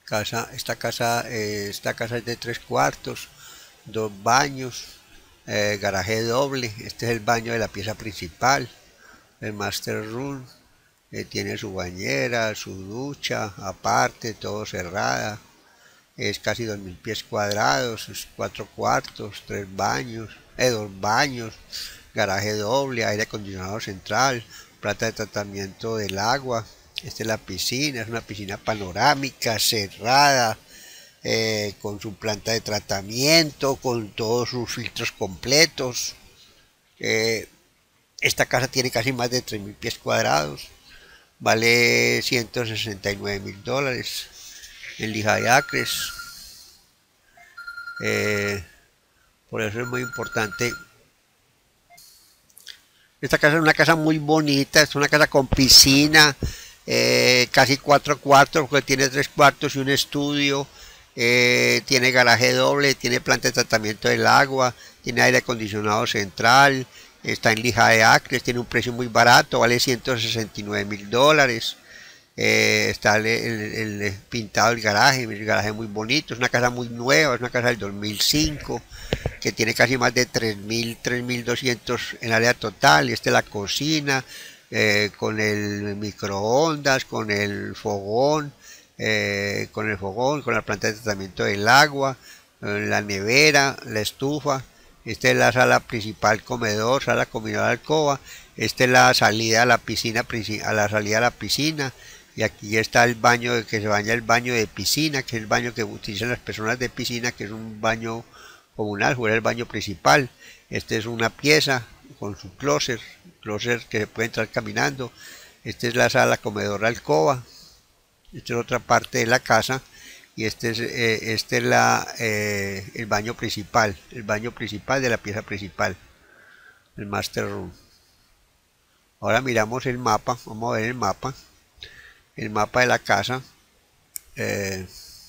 Esta casa es de 3 cuartos, 2 baños, garaje doble. Este es el baño de la pieza principal, el master room. Tiene su bañera, su ducha, aparte, todo cerrada. Es casi 2000 pies cuadrados, 4 cuartos, 3 baños, 2 baños, garaje doble, aire acondicionado central, planta de tratamiento del agua. Esta es la piscina, es una piscina panorámica, cerrada, con su planta de tratamiento, con todos sus filtros completos. Eh, esta casa tiene casi más de 3000 pies cuadrados, vale $169.000 en Lija de Acres. Eh, por eso es muy importante. Esta casa es una casa muy bonita, es una casa con piscina, casi 4 cuartos, porque tiene 3 cuartos y un estudio. Tiene garaje doble, tiene planta de tratamiento del agua, tiene aire acondicionado central, está en Lija de Acres, tiene un precio muy barato, vale $169.000. Está el pintado del garaje, el garaje es muy bonito, es una casa muy nueva, es una casa del 2005 que tiene casi más de 3.200 en área total. Y esta es la cocina, con el microondas, con la planta de tratamiento del agua, la nevera, la estufa. Esta es la sala principal, comedor, sala comedor, alcoba. Esta es la salida a la piscina, a la salida a la piscina. Y aquí está el baño que se baña, el baño de piscina, que es el baño que utilizan las personas de piscina, que es un baño comunal, fuera el baño principal. Esta es una pieza con su closet que se puede entrar caminando. Esta es la sala, comedor, alcoba. Esta es otra parte de la casa. Y este es el baño principal de la pieza principal, el master room. Ahora miramos el mapa, vamos a ver el mapa de la casa. Eh,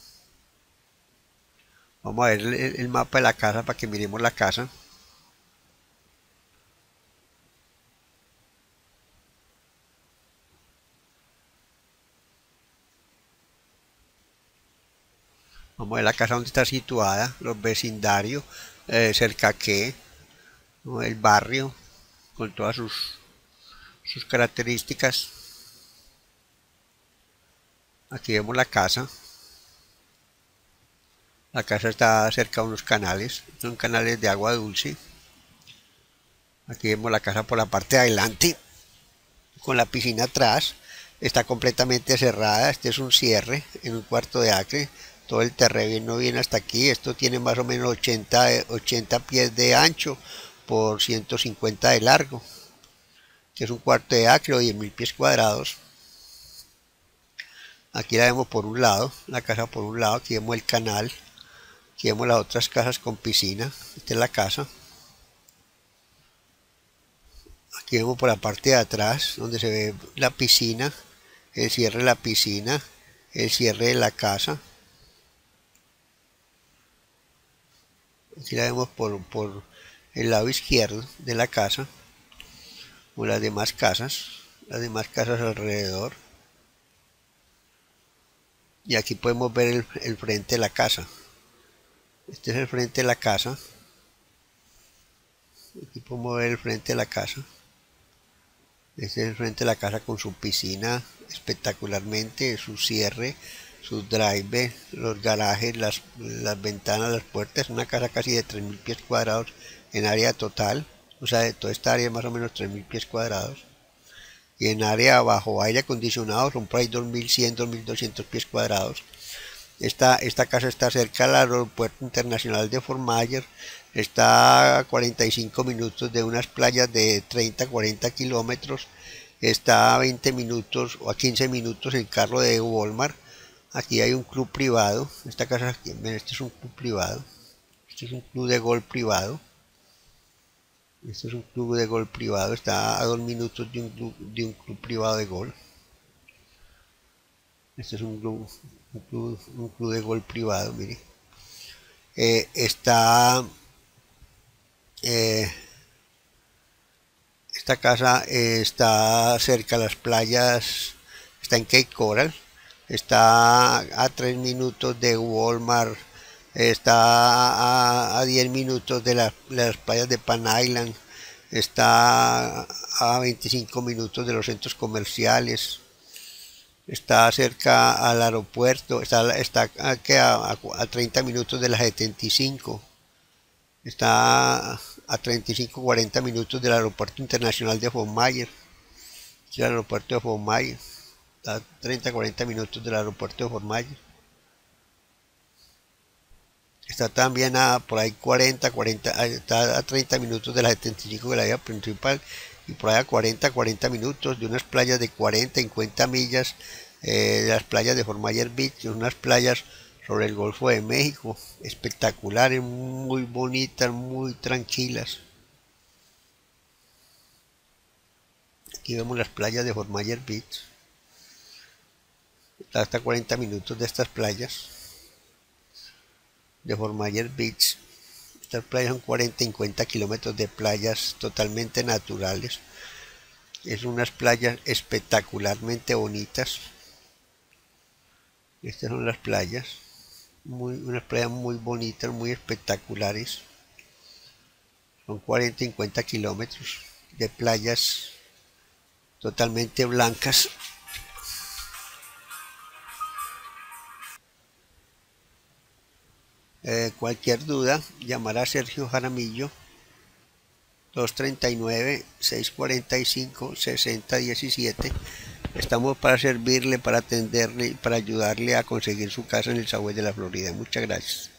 Vamos a ver el mapa de la casa para que miremos la casa. Vamos a ver la casa donde está situada, los vecindarios, cerca que, ¿no? El barrio, con todas sus características. Aquí vemos la casa. La casa está cerca de unos canales, son canales de agua dulce. Aquí vemos la casa por la parte de adelante, con la piscina atrás. Está completamente cerrada. Este es un cierre en un cuarto de acre. Todo el terreno viene hasta aquí. Esto tiene más o menos 80 pies de ancho por 150 de largo, que es un cuarto de acre o 10.000 pies cuadrados. Aquí la vemos por un lado, la casa por un lado. Aquí vemos el canal. Aquí vemos las otras casas con piscina. Esta es la casa. Aquí vemos por la parte de atrás, donde se ve la piscina, el cierre de la piscina, el cierre de la casa. Aquí la vemos por el lado izquierdo de la casa, o las demás casas alrededor. Y aquí podemos ver el frente de la casa. Este es el frente de la casa. Aquí podemos ver el frente de la casa. Este es el frente de la casa con su piscina espectacularmente, su cierre, sus drive, los garajes, las ventanas, las puertas. Una casa casi de 3000 pies cuadrados en área total. O sea, de toda esta área más o menos 3000 pies cuadrados. Y en área bajo aire acondicionado son por ahí 2100, 2200 pies cuadrados. Esta casa está cerca del aeropuerto internacional de Fort Myers. Está a 45 minutos de unas playas de 30-40 kilómetros. Está a 20 minutos o a 15 minutos en carro de Walmart. Aquí hay un club privado. Esta casa, este es un club privado. Este es un club de golf privado. Este es un club de golf privado. Está a 2 minutos de un club privado de golf. Este es un club de golf privado, mire. Eh, está eh, Esta casa está cerca de las playas, está en Cape Coral. está a 3 minutos de Walmart, está a 10 minutos de las playas de Pan Island, está a 25 minutos de los centros comerciales, está cerca al aeropuerto, está a 30 minutos de la 75, está a 35-40 minutos del aeropuerto internacional de Fort Myers, el aeropuerto de Fort Myers, está a 30-40 minutos del aeropuerto de Fort Myers. Está también por ahí 40, está a 30 minutos de la 75 de la vía principal y por ahí a 40 minutos de unas playas de 40-50 millas, las playas de Fort Myers Beach, unas playas sobre el Golfo de México, espectaculares, muy bonitas, muy tranquilas. Aquí vemos las playas de Fort Myers Beach, está hasta 40 minutos de estas playas de Fort Myers Beach. Estas playas son 40-50 kilómetros de playas totalmente naturales. Es unas playas espectacularmente bonitas. Estas son las playas. Unas playas muy bonitas, muy espectaculares. Son 40-50 kilómetros de playas totalmente blancas. Cualquier duda, llamar a Sergio Jaramillo 239-645-6017. Estamos para servirle, para atenderle y para ayudarle a conseguir su casa en el Sahués de la Florida. Muchas gracias.